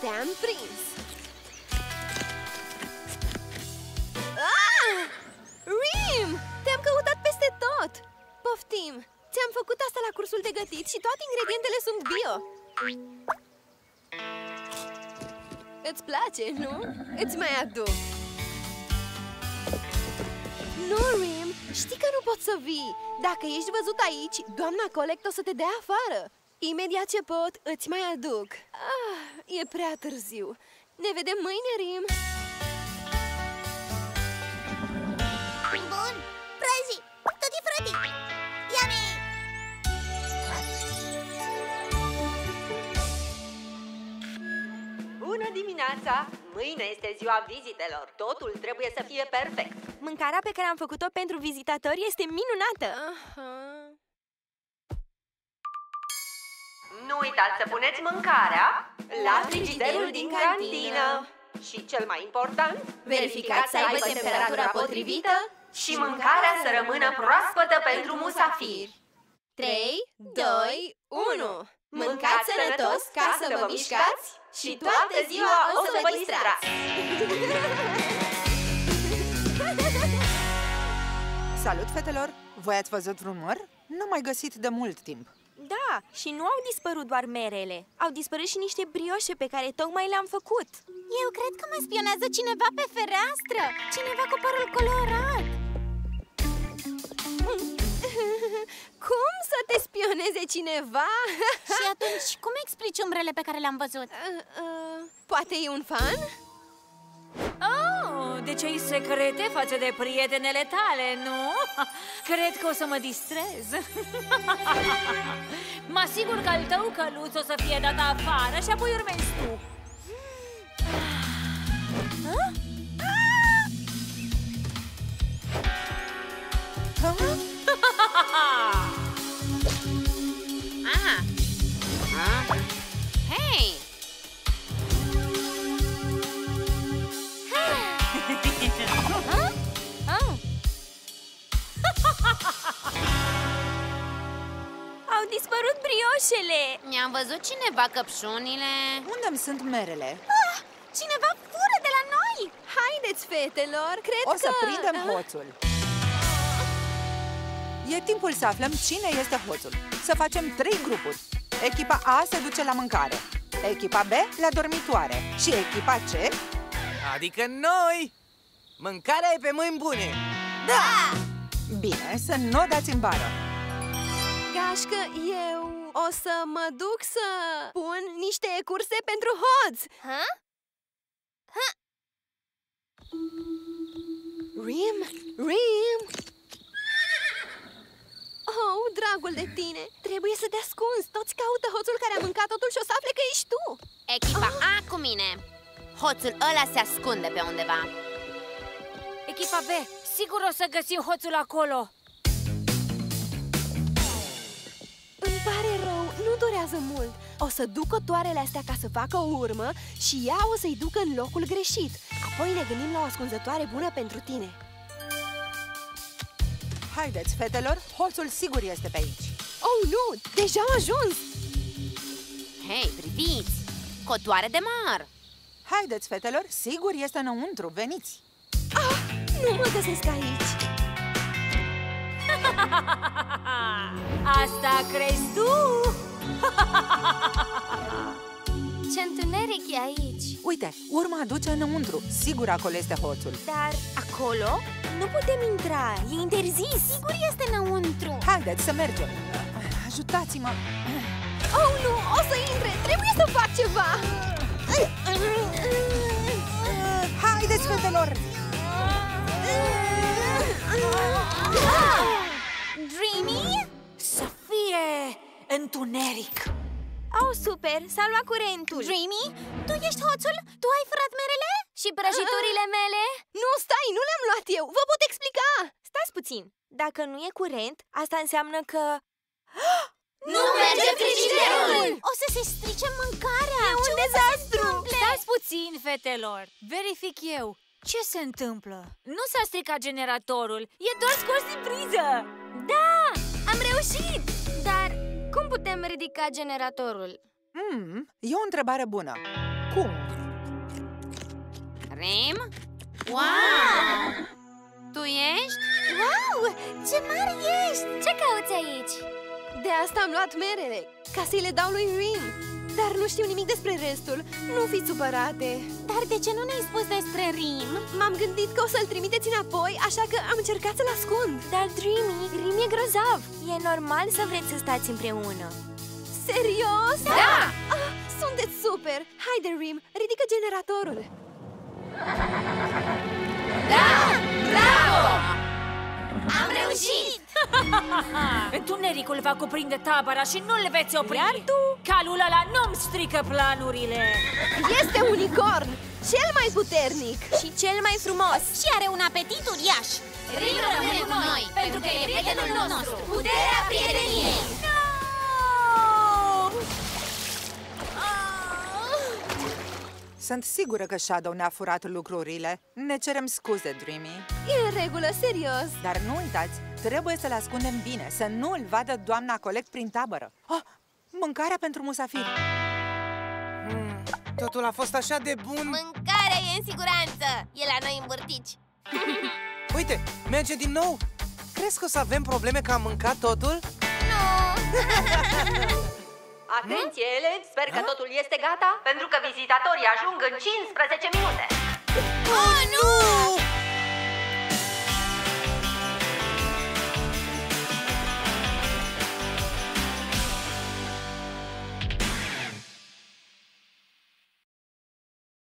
Te-am prins! Rim! Te-am căutat peste tot! Poftim! Ți-am făcut asta la cursul de gătit și toate ingredientele sunt bio! Îți place, nu? Îți mai aduc! Nu, Rim! Știi că nu poți să vii! Dacă ești văzut aici, doamna Colect o să te dea afară! Imediat ce pot, îți mai aduc! E prea târziu! Ne vedem mâine, Rim! Bun! Prăzi! Tutti frutti! Yummy! Bună dimineața! Mâine este ziua vizitelor. Totul trebuie să fie perfect. Mâncarea pe care am făcut-o pentru vizitatori este minunată! Nu uitați să puneți mâncarea la frigiderul din cantină. Și cel mai important, Verificați să aibă temperatura potrivită și mâncarea să rămână proaspătă pentru musafiri. 3, 2, 1! Mâncați sănătos ca să vă mișcați și toată ziua o să vă distrați! Salut, fetelor! Voi ați văzut vreun măr? N-am mai găsit de mult timp. Da, și nu au dispărut doar merele. Au dispărut și niște brioșe pe care tocmai le-am făcut. Eu cred că mă spionează cineva pe fereastră! Cineva cu părul colorat! Cum să te spioneze cineva? Și atunci, cum explici umbrele pe care le-am văzut? Poate e un fan? Oh, deci ai secrete față de prietenele tale, nu? Cred că o să mă distrez. Mă asigur că al tău căluț o să fie dat afară și apoi urmezi tu. Hei! Au dispărut brioșele! Mi-am văzut cineva căpșunile. Unde-mi sunt merele? Cineva fură de la noi! Haideți, fetelor! Cred O să că... prindem hoțul. E timpul să aflăm cine este hoțul. Să facem 3 grupuri. Echipa A se duce la mâncare, echipa B la dormitoare și echipa C... Adică noi! Mâncarea e pe mâini bune! Da! Bine, să nu o dați în bară. Gașcă, eu o să mă duc să pun niște curse pentru hoț! Rim! Rim! Oh, dragul de tine! Trebuie să te ascunzi! Toți caută hoțul care a mâncat totul și o să afle că ești tu! Echipa A cu mine. Hoțul ăla se ascunde pe undeva. Echipa B, sigur o să găsim hoțul acolo. Îmi pare rău, nu durează mult. O să duc cotoarele astea ca să facă o urmă și ea o să-i ducă în locul greșit. Apoi ne gândim la o ascunzătoare bună pentru tine. Haideți, fetelor, hoțul sigur este pe aici. Oh, nu! Deja au ajuns! Hei, priviți! Cotoare de măr! Haideți, fetelor, sigur este înăuntru, veniți! Nu mă găsesc aici! Asta crezi tu? Ce întuneric e aici! Uite, urma duce înăuntru. Sigur acolo este hoțul. Dar acolo nu putem intra, e interzis! Sigur este înăuntru! Haideți să mergem. Ajutați-mă! Oh, nu! O să intre! Trebuie să fac ceva! Haideți, fetelor! Dreamy? Să fie întuneric. Oh, super! S-a luat curentul! Dreamy? Tu ești hoțul? Tu ai furat merele? Și prăjiturile mele? Nu, stai! Nu le-am luat eu! Vă pot explica! Stați puțin! Dacă nu e curent, asta înseamnă că... Nu merge frigiderul! O să se strice mâncarea! E un dezastru! Stați puțin, fetelor. Verific eu. Ce se întâmplă? Nu s-a stricat generatorul. E doar scos din priză. Da! Am reușit! Dar cum putem ridica generatorul? E o întrebare bună. Cum? Rim? Wow! Tu ești? Wow! Ce mare ești! Ce cauți aici? De asta am luat merele, ca să-i le dau lui Rim. Dar nu știu nimic despre restul. Nu fiți supărate. Dar de ce nu ne-ai spus despre Rim? M-am gândit că o să-l trimiteți înapoi, așa că am încercat să-l ascund. Dar Dreamy, Rim e grozav. E normal să vreți să stați împreună. Serios? Da! Ah, sunteți super! Haide, Rim, ridică generatorul. Da! Bravo! Am reușit! Întunericul va cuprinde tabăra și nu le veți opri. Iar tu? Calul ăla nu-mi strică planurile. Este unicorn, cel mai puternic Și cel mai frumos. Și are un apetit uriaș. Rim rămâne cu noi, pentru că e prietenul nostru. Puterea prieteniei! Sunt sigură că Shadow ne-a furat lucrurile. Ne cerem scuze, Dreamy. E în regulă, serios. Dar nu uitați, trebuie să-l ascundem bine, să nu îl vadă doamna Colect prin tabără. Oh, mâncarea pentru musafiri. Totul a fost așa de bun. Mâncarea e în siguranță. E la noi în bârtici. Uite, merge din nou. Crezi că o să avem probleme că am mâncat totul? Nu! Atenție, elevi! Sper că totul este gata, pentru că vizitatorii ajung în 15 minute.